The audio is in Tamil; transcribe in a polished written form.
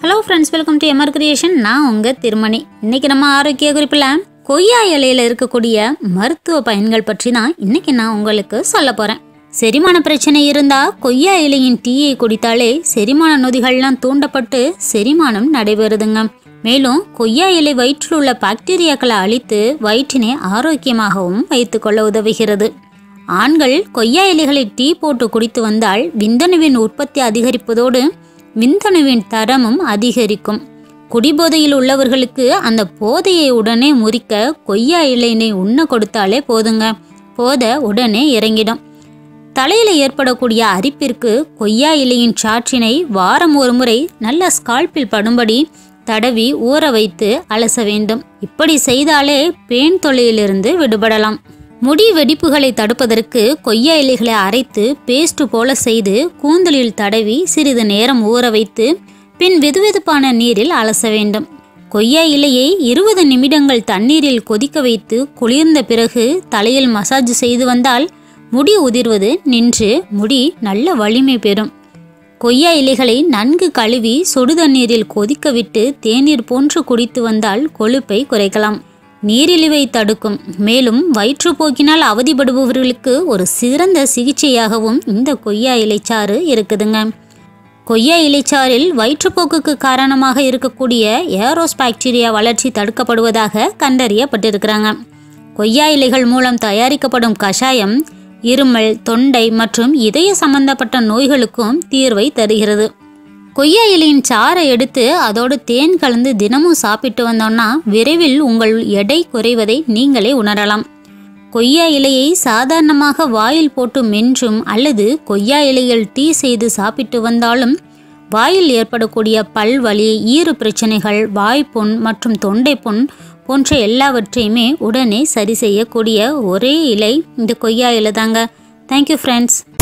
Hello friends, welcome to MR creation. நான் உங்கள் திருமணி. இன்றைக்கி நம்ம ஆரோக்கிய குறிப்பில் கொய்யா இலையில் இருக்கக்கூடிய மருத்துவ பயன்கள் பற்றி தான் இன்றைக்கி நான் உங்களுக்கு சொல்ல போகிறேன். செரிமான பிரச்சனை இருந்தால் கொய்யா இலையின் டீயை குடித்தாலே செரிமான நொதிகள்லாம் தூண்டப்பட்டு செரிமானம் நடைபெறுதுங்க. மேலும் கொய்யா இலை வயிற்றில் உள்ள பாக்டீரியாக்களை அழித்து வயிற்றினை ஆரோக்கியமாகவும் வைத்துக்கொள்ள உதவுகிறது. ஆண்கள் கொய்யா இலைகளை டீ போட்டு குடித்து வந்தால் விந்தணுவின் உற்பத்தி அதிகரிப்பதோடு விந்தணுவின் தரமும் அதிகரிக்கும். குடிபோதையில் உள்ளவர்களுக்கு அந்த போதையை உடனே முறிக்க கொய்யா இலையினை உண்ண கொடுத்தாலே போதுங்க, போதை உடனே இறங்கிடும். தலையில் ஏற்படக்கூடிய அரிப்பிற்கு கொய்யா இலையின் சாற்றினை வாரம் ஒரு முறை நல்ல ஸ்கால்பில் படும்படி தடவி ஊற வைத்து அலச வேண்டும். இப்படி செய்தாலே பேன் தொல்லையிலிருந்து விடுபடலாம். முடி வெடிப்புகளை தடுப்பதற்கு கொய்யா இலைகளை அரைத்து பேஸ்ட் போல செய்து கூந்தலில் தடவி சிறிது நேரம் ஊற வைத்து பின் வெதுவெதுப்பான நீரில் அலச வேண்டும். கொய்யா இலையை 20 நிமிடங்கள் தண்ணீரில் கொதிக்க வைத்து குளிர்ந்த பிறகு தலையில் மசாஜ் செய்து வந்தால் முடி உதிர்வது நின்று முடி நல்ல வலிமை பெறும். கொய்யா இலைகளை நன்கு கழுவி சுடு தண்ணீரில் கொதிக்க விட்டு தேநீர் போன்று குடித்து வந்தால் கொழுப்பை குறைக்கலாம், நீரிழிவை தடுக்கும். மேலும் வயிற்றுப்போக்கினால் அவதிப்படுபவர்களுக்கு ஒரு சிறந்த சிகிச்சையாகவும் இந்த கொய்யா இலைச்சாறு இருக்குதுங்க. கொய்யா இலைச்சாறில் வயிற்றுப்போக்குக்கு காரணமாக இருக்கக்கூடிய ஏரோஸ் பாக்டீரியா வளர்ச்சி தடுக்கப்படுவதாக கண்டறியப்பட்டிருக்கிறாங்க. கொய்யா இலைகள் மூலம் தயாரிக்கப்படும் கஷாயம் இருமல், தொண்டை மற்றும் இதய சம்பந்தப்பட்ட நோய்களுக்கும் தீர்வை தருகிறது. கொய்யா இலையின் சாறை எடுத்து அதோடு தேன் கலந்து தினமும் சாப்பிட்டு வந்தோம்னா விரைவில் உங்கள் எடை குறைவதை நீங்களே உணரலாம். கொய்யா இலையை சாதாரணமாக வாயில் போட்டு மென்றும் அல்லது கொய்யா இலையில் டீ செய்து சாப்பிட்டு வந்தாலும் வாயில் ஏற்படக்கூடிய பல்வலி, ஈறு பிரச்சனைகள், வாய்ப்புண் மற்றும் தொண்டை புண் போன்ற எல்லாவற்றையுமே உடனே சரி செய்யக்கூடிய ஒரே இலை இந்த கொய்யா இலை தாங்க. Thank you friends.